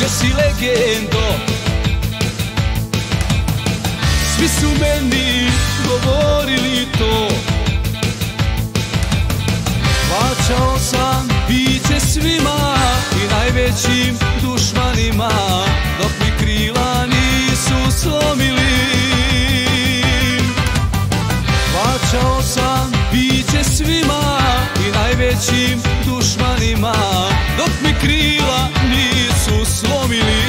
gdje si legendo. Svi su meni govorili to, plaćao sam piće svima i najvećim dušmanima, dok mi krila nisu slomili. Plaćao sam piće svima i najvećim dušmanima, dok mi krila nisu slomili.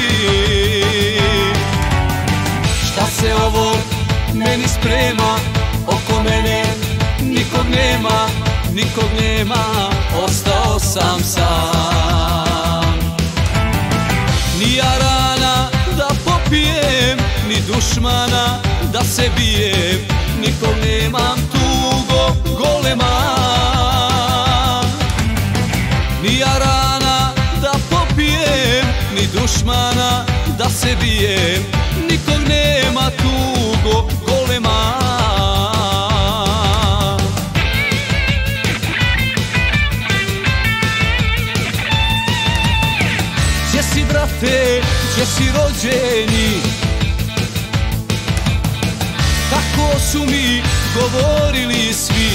Šta se ovo meni sprema, oko mene nikog nema, nikog nema, ostao sam sam. Ni ja rana da popijem, ni dušmana da se bijem, nikog nemam tugo golema. Ni ja rana da popijem, ni dušmana da se bijem, nikog nema tugo golema. Gdje si, brate, gdje si rođeni? Tako su mi govorili svi.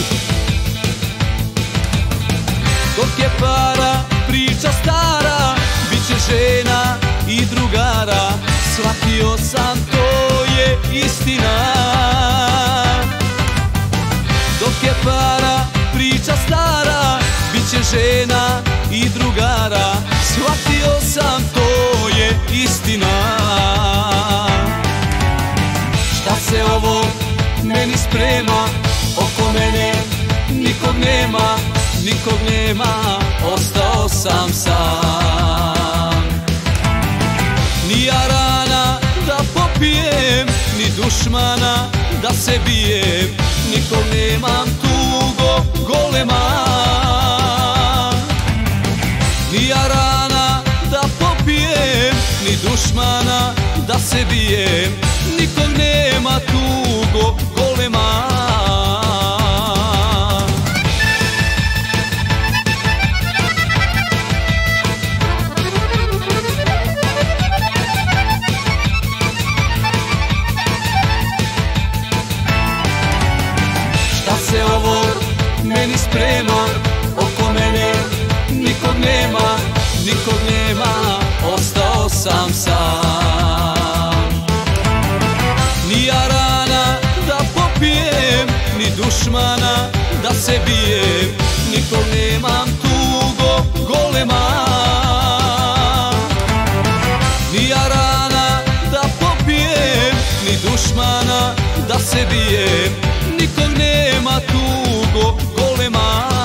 Dok je para priča stara, bit će žena i drugara, shvatio sam to je istina. Dok je para priča stara, bit će žena i drugara, shvatio sam to je istina. Šta se ovo meni sprema, oko mene nikog nema, nikog nema, ostao sam sam. Ni ja rana da popijem, ni dušmana da se bijem, nikog nemam tugo golema. Ni ja rana da popijem, ni dušmana da se bijem, nikog nema tugo golema. Šta se ovo meni sprema, oko mene nikog nema, nikog nema, ostao sam sam. Ni ja rana da popijem, ni dušmana da se bijem, nikog nemam tugo golema. Ni ja rana da popijem, ni dušmana da se bijem, nikog nema tugo golema.